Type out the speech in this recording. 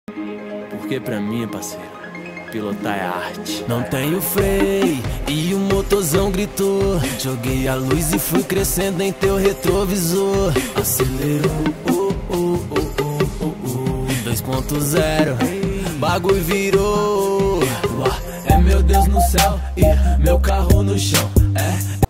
Porque pra mim, parceiro, pilotar é arte. Não tenho freio e o motorzão gritou. Joguei a luz e fui crescendo em teu retrovisor. Acelerou, 2.0, bagulho virou. É meu Deus no céu e meu carro no chão. É